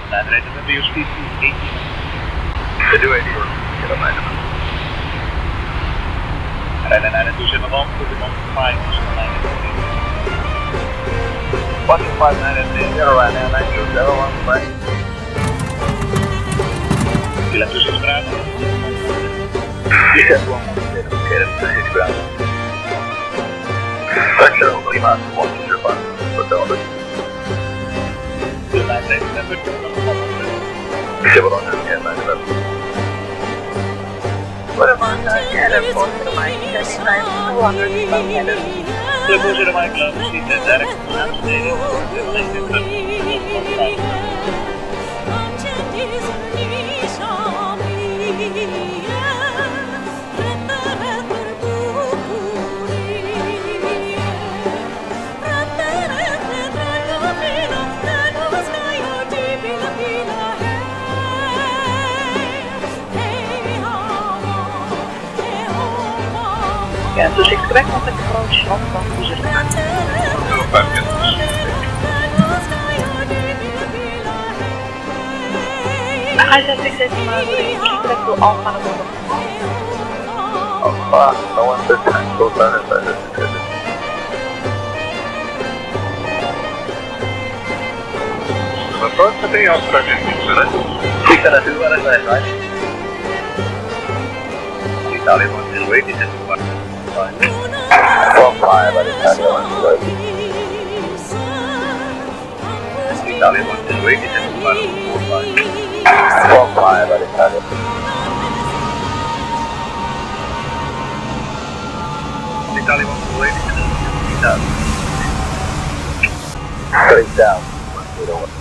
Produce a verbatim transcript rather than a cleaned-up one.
Lijn rijden met your speed to eighteen. The two eighty or get on nine. Rijden nine two seven one, put it on five nine one five nine three zero right now, nine two seven one, right. Kilo two six Bravo. You said one one zero, okay, that's two six Bravo. Section Lima, one two zero five, hotel number. two nine six number two Civil on yeah, nine eleven. What about that? Yeah, that's one to the mic, seventy-nine, two hundred, two zero Mike Love, seat at direct to Amsterdam, Yeah, dus ik trek nog een groot schap van hoe ze gaan. Hij zegt, ik zet hem maar door de trek door Alfa naar boven. Alfa, no one said time, go down and find it. The first thing I'll start in six and a two, and a nine, right? Italian one is waiting at one. Four five, but Italian one is waiting. Italian one is waiting at one. Four five, but Italian. Italian one is waiting at one. Straight down, one zero one.